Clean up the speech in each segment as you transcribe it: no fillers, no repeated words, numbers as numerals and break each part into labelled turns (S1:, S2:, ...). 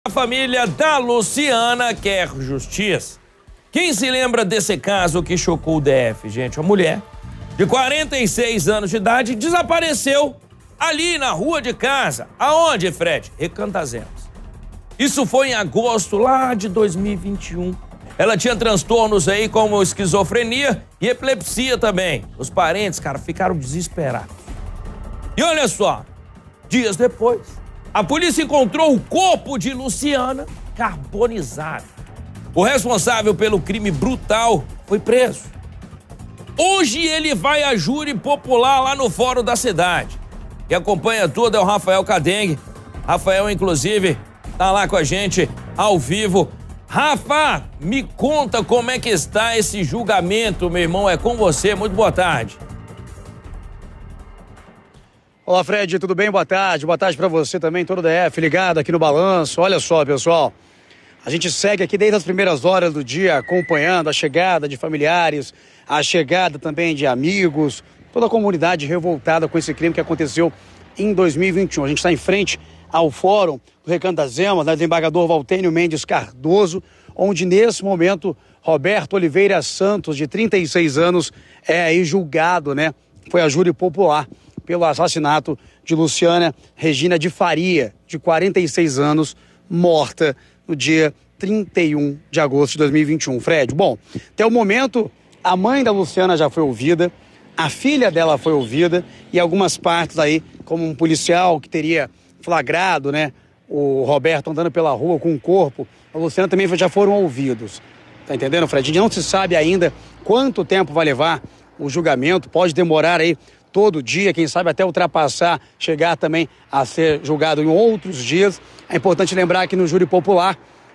S1: A família da Luciana quer justiça. Quem se lembra desse caso que chocou o DF, gente? Uma mulher de 46 anos de idade desapareceu ali na rua de casa. Aonde, Fred? Recantazelos. Isso foi em agosto lá de 2021. Ela tinha transtornos aí como esquizofrenia e epilepsia também. Os parentes, cara, ficaram desesperados. E olha só, dias depois, a polícia encontrou o corpo de Luciana carbonizado. O responsável pelo crime brutal foi preso. Hoje ele vai a júri popular lá no fórum da cidade. Quem acompanha tudo é o Rafael Cadengue. Rafael, inclusive, tá lá com a gente ao vivo. Rafa, me conta como é que está esse julgamento, meu irmão. É com você. Muito boa tarde.
S2: Olá, Fred, tudo bem? Boa tarde para você também, todo o DF, ligado aqui no Balanço. Olha só, pessoal, a gente segue aqui desde as primeiras horas do dia acompanhando a chegada de familiares, a chegada também de amigos, toda a comunidade revoltada com esse crime que aconteceu em 2021. A gente está em frente ao Fórum do Recanto das Emas, do desembargador Valtênio Mendes Cardoso, onde nesse momento Roberto Oliveira Santos, de 36 anos, é aí julgado, né? Foi a júri popular pelo assassinato de Luciana Regina de Faria, de 46 anos, morta no dia 31 de agosto de 2021. Fred, bom, até o momento, a mãe da Luciana já foi ouvida, a filha dela foi ouvida e algumas partes aí, como um policial que teria flagrado, né, o Roberto andando pela rua com o corpo, a Luciana também já foram ouvidos. Tá entendendo, Fred? A gente não se sabe ainda quanto tempo vai levar o julgamento, pode demorar aí todo dia, quem sabe até ultrapassar, chegar também a ser julgado em outros dias. É importante lembrar que no júri popular,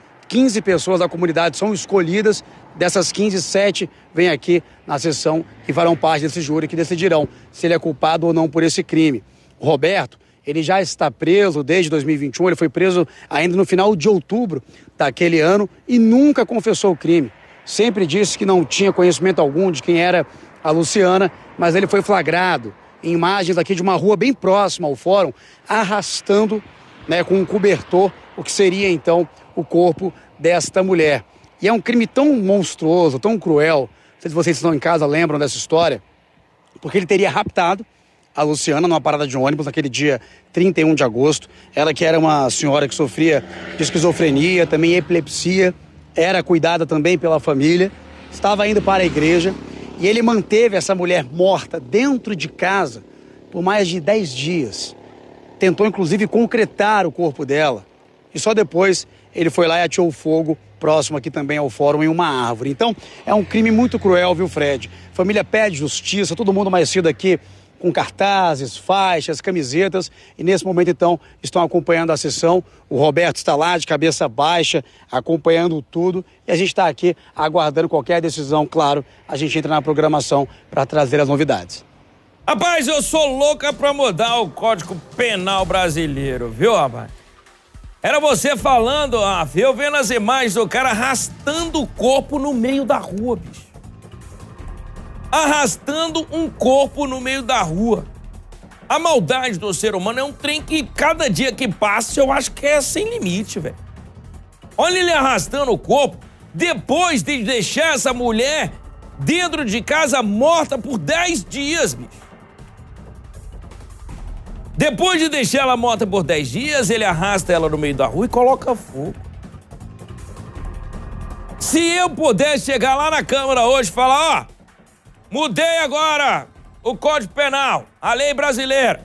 S2: 15 pessoas da comunidade são escolhidas, dessas 15, 7 vêm aqui na sessão e farão parte desse júri que decidirão se ele é culpado ou não por esse crime. O Roberto, ele já está preso desde 2021, ele foi preso ainda no final de outubro daquele ano e nunca confessou o crime. Sempre disse que não tinha conhecimento algum de quem era a Luciana, mas ele foi flagrado em imagens aqui de uma rua bem próxima ao fórum, arrastando, né, com um cobertor o que seria então o corpo desta mulher. E é um crime tão monstruoso, tão cruel, não sei se vocês estão em casa lembram dessa história, porque ele teria raptado a Luciana numa parada de ônibus naquele dia 31 de agosto. Ela que era uma senhora que sofria de esquizofrenia, também epilepsia, era cuidada também pela família, estava indo para a igreja. E ele manteve essa mulher morta dentro de casa por mais de 10 dias. Tentou, inclusive, concretar o corpo dela. E só depois ele foi lá e ateou fogo próximo aqui também ao fórum em uma árvore. Então, é um crime muito cruel, viu, Fred? A família pede justiça, todo mundo mais cedo aqui com cartazes, faixas, camisetas. E nesse momento, então, estão acompanhando a sessão. O Roberto está lá de cabeça baixa, acompanhando tudo. E a gente está aqui aguardando qualquer decisão. Claro, a gente entra na programação para trazer as novidades.
S1: Rapaz, eu sou louca pra mudar o Código Penal brasileiro, viu, rapaz? Era você falando, Rafa, eu vendo as imagens do cara arrastando o corpo no meio da rua, bicho. Arrastando um corpo no meio da rua. A maldade do ser humano é um trem que cada dia que passa eu acho que é sem limite, velho. Olha ele arrastando o corpo depois de deixar essa mulher dentro de casa morta por 10 dias, bicho. Depois de deixar ela morta por 10 dias, ele arrasta ela no meio da rua e coloca fogo. Se eu pudesse chegar lá na Câmara hoje e falar, ó, mudei agora o Código Penal, a lei brasileira.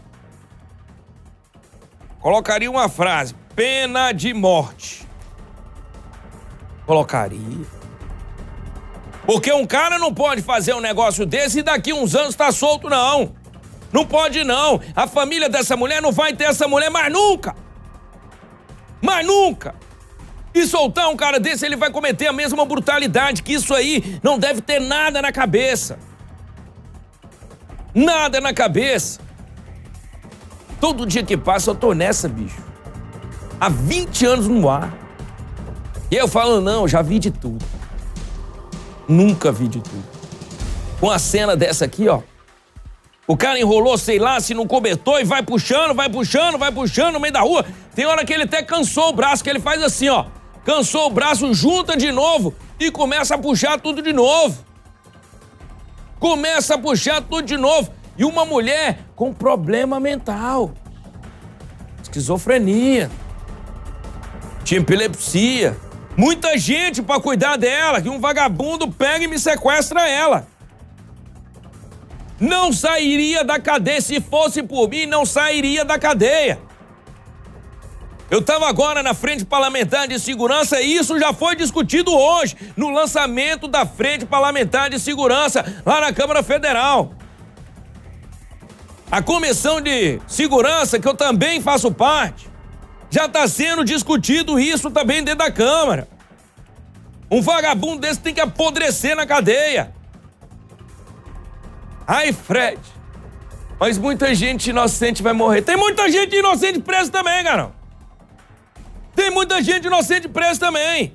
S1: Colocaria uma frase, pena de morte. Colocaria. Porque um cara não pode fazer um negócio desse e daqui uns anos tá solto, não. Não pode, não. A família dessa mulher não vai ter essa mulher mais nunca. Mais nunca. E soltar um cara desse, ele vai cometer a mesma brutalidade, que isso aí não deve ter nada na cabeça. Nada na cabeça. Todo dia que passa eu tô nessa, bicho. Há 20 anos no ar. E eu falo, não, já vi de tudo. Nunca vi de tudo. Com a cena dessa aqui, ó. O cara enrolou, sei lá, se não cobertou e vai puxando no meio da rua. Tem hora que ele até cansou o braço, que ele faz assim, ó. Cansou o braço, junta de novo e começa a puxar tudo de novo. Começa a puxar tudo de novo. E uma mulher com problema mental. Esquizofrenia. Tinha epilepsia. Muita gente pra cuidar dela, que um vagabundo pega e me sequestra ela. Não sairia da cadeia. Se fosse por mim, não sairia da cadeia. Eu estava agora na Frente Parlamentar de Segurança e isso já foi discutido hoje, no lançamento da Frente Parlamentar de Segurança, lá na Câmara Federal. A Comissão de Segurança, que eu também faço parte, já está sendo discutido isso também dentro da Câmara. Um vagabundo desse tem que apodrecer na cadeia. Ai, Fred, mas muita gente inocente vai morrer. Tem muita gente inocente presa também, garão. Tem muita gente inocente presa também.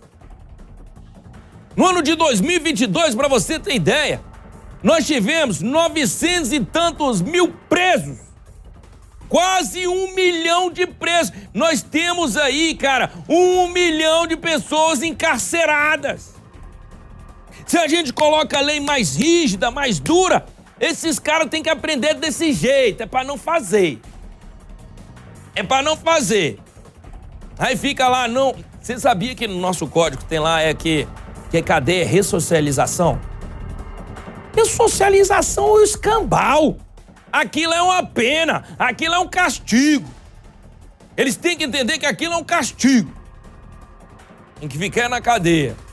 S1: No ano de 2022, para você ter ideia, nós tivemos 900 e tantos mil presos. Quase 1 milhão de presos. Nós temos aí, cara, 1 milhão de pessoas encarceradas. Se a gente coloca a lei mais rígida, mais dura, esses caras têm que aprender desse jeito. É para não fazer. É para não fazer. Aí fica lá, não... Você sabia que no nosso código tem lá que cadeia é ressocialização? Ressocialização é o escambau. Aquilo é uma pena, aquilo é um castigo. Eles têm que entender que aquilo é um castigo. Tem que ficar na cadeia.